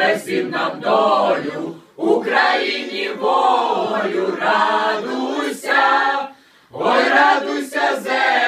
всім нам долю, Україні волю, радуйся, ой, радуйся, землю.